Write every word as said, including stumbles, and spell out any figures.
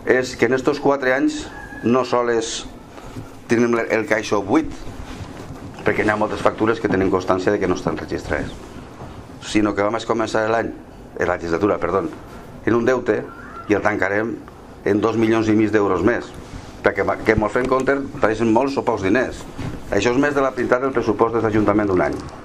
és que en estos quatre anys no sols tenim el caixó buit, perquè hi ha moltes factures que tenen constància de que no estan registrades, sinó que vam començar l'any, la legislatura, perdó, en un deute i el tancarem en dos milions i mig d'euros més, perquè que mos fem compte pareixen molts o pocs diners. Això és més de la meitat del pressupost de l'Ajuntament d'un any.